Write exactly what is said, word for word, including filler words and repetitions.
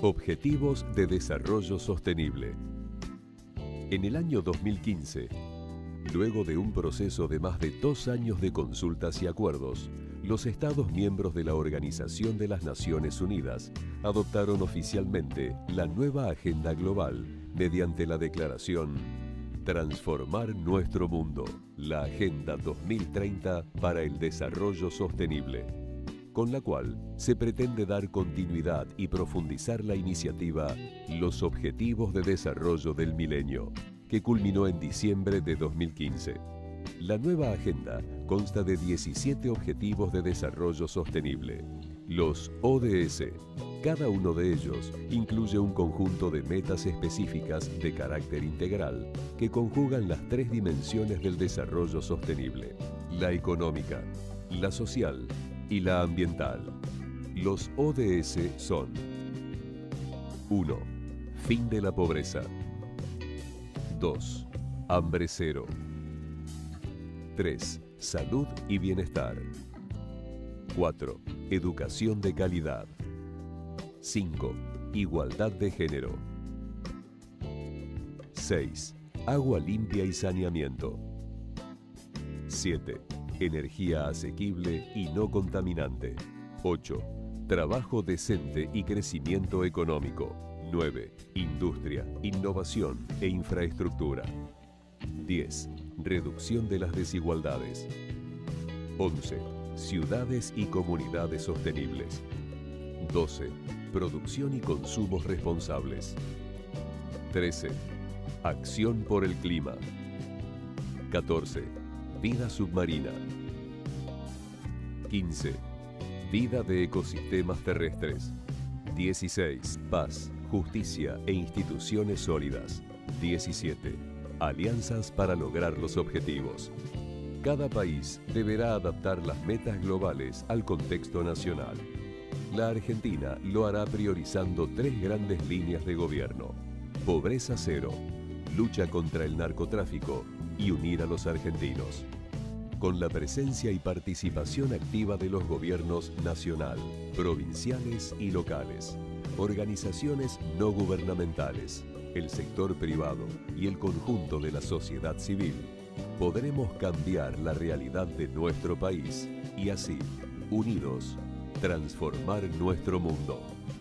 Objetivos de Desarrollo Sostenible. En el año dos mil quince, luego de un proceso de más de dos años de consultas y acuerdos, los Estados miembros de la Organización de las Naciones Unidas adoptaron oficialmente la nueva Agenda Global mediante la declaración Transformar nuestro mundo, la Agenda dos mil treinta para el Desarrollo Sostenible, con la cual se pretende dar continuidad y profundizar la iniciativa Los Objetivos de Desarrollo del Milenio, que culminó en diciembre de dos mil quince. La nueva agenda consta de diecisiete Objetivos de Desarrollo Sostenible, los O D S. Cada uno de ellos incluye un conjunto de metas específicas de carácter integral que conjugan las tres dimensiones del desarrollo sostenible: la económica, la social y la ambiental. Los O D S son: uno. Fin de la pobreza. dos. Hambre cero. tres. Salud y bienestar. cuatro. Educación de calidad. cinco. Igualdad de género. seis. Agua limpia y saneamiento. siete. Energía asequible y no contaminante. ocho. Trabajo decente y crecimiento económico. nueve. Industria, innovación e infraestructura. diez. Reducción de las desigualdades. once. Ciudades y comunidades sostenibles. doce. Producción y consumos responsables. trece. Acción por el clima. catorce. Vida submarina. quince. Vida de ecosistemas terrestres. dieciséis. Paz, justicia e instituciones sólidas. diecisiete. Alianzas para lograr los objetivos. Cada país deberá adaptar las metas globales al contexto nacional. La Argentina lo hará priorizando tres grandes líneas de gobierno: pobreza cero, lucha contra el narcotráfico y unir a los argentinos. Con la presencia y participación activa de los gobiernos nacional, provinciales y locales, organizaciones no gubernamentales, el sector privado y el conjunto de la sociedad civil, podremos cambiar la realidad de nuestro país y así, unidos, transformar nuestro mundo.